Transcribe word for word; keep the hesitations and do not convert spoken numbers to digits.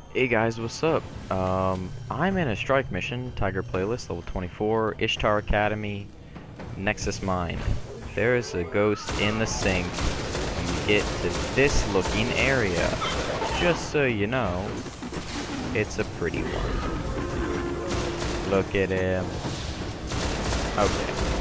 Hey guys, what's up? Um, I'm in a strike mission, Tiger Playlist, level twenty-four, Ishtar Academy, Nexus Mine. There is a ghost in the sink when you get to this looking area. Just so you know, it's a pretty one. Look at him. Okay.